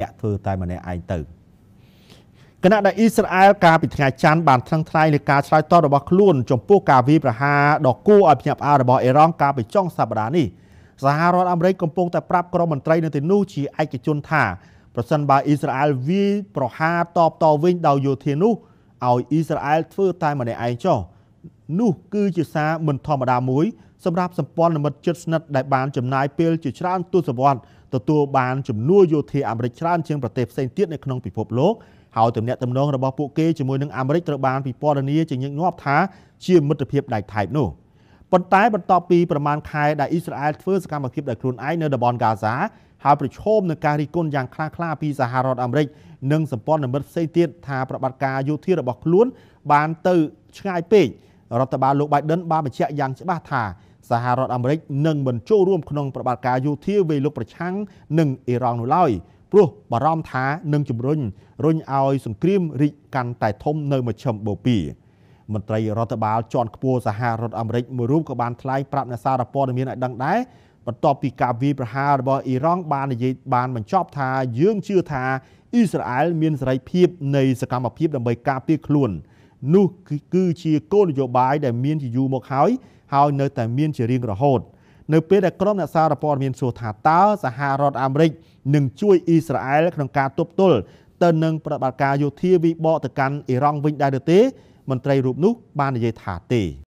ចាក់ធ្វើតែម្នាក់ឯងទៅគណៈដែលអ៊ីស្រាអែលការពីថ្ងៃច័ន្ទបានថ្លឹងថ្លែងលើការឆ្លើយតបរបស់ខ្លួនចំពោះការវាយប្រហារដ៏គួរឲ្យភ្ញាក់ផ្អើលរបស់អ៊ីរ៉ង់កាលពីចុងសប្តាហ៍នេះសហរដ្ឋអាមេរិកកំពុងតែប្រាប់ក្រុមមន្ត្រីនៅទីនោះជាឯកជនថាប្រសិនបើអ៊ីស្រាអែលវាយប្រហារតវិញដោយយោធានោះឲ្យអ៊ីស្រាអែលធ្វើតែម្នាក់ឯងចុះនោះគឺជាសារមិនធម្មតាមួយសម្រាប់សម្ព័ន្ធមិត្តជិតស្និទ្ធដែលបានចំណាយពេលជាច្រើនទសវត្សរ៍ទទួលបានជំនួយយោធាអាមេរិកច្រើនជាងប្រទេសផ្សេងទៀតនៅក្នុងពិភពលោកហើយទំនាក់ទំនងរបស់ពួកគេជាមួយនឹងអាមេរិកត្រូវបានពិពណ៌នាជាញឹកញាប់ថាជាមិត្តភាពដៃថៃនោះប៉ុន្តែបន្ទាប់ពីប្រមាណខែដែលអ៊ីស្រាអែលធ្វើសកម្មភាពដោយខ្លួនឯងនៅតំបន់ហ្គាហ្សាហើយប្រឈមនឹងការរិះគន់យ៉ាងខ្លាំងក្លាពីសហរដ្ឋអាមេរិកនិងសម្ព័ន្ធមិត្តផ្សេងទៀតថាប្រតិបត្តិការយោធារបស់ខ្លួនបានទៅឆ្ងាយពេករដ្ឋបាលលោក Biden បានបញ្ជាក់យ៉ាងច្បាស់ថាសហរដ្ឋអាមេរិកនឹងមិនចូលរួមក្នុងប្រតិបត្តិការយោធាវាយលុកប្រឆាំងនឹងអ៊ីរ៉ង់នោះឡើយព្រោះបារម្ភថានឹងជំរុញឲ្យសង្គ្រាមរីកកាន់តែធំនៅមជ្ឈិមបូព៌ាមន្ត្រីរដ្ឋបាលជាន់ខ្ពស់សហរដ្ឋអាមេរិកមួយរូបក៏បានថ្លែងប្រាប់អ្នកសារព័ត៌មានឲ្យដឹងដែរបន្ទាប់ពីការវាយប្រហាររបស់អ៊ីរ៉ង់បានបញ្ចប់ថាយើងជឿថាអ៊ីស្រាអែលមានសេរីភាពនៃសកម្មភាពដើម្បីការពារខ្លួននោះគឺជាគោលនយោបាយដែលមានជាយូរមកហើយនៅតែមានជារៀងរហូតនៅពេលដែលក្រុមអ្នកសារព័ត៌មានសួរថាតើសហរដ្ឋអាមេរិកនឹងជួយអ៊ីស្រាអែលក្នុងការទប់ទល់ទៅនឹងប្រតិបត្តិការយោធាវិបកទៅកាន់អ៊ីរ៉ង់វិញដែរឬទេមន្ត្រីរូបនោះបាននិយាយថាទេ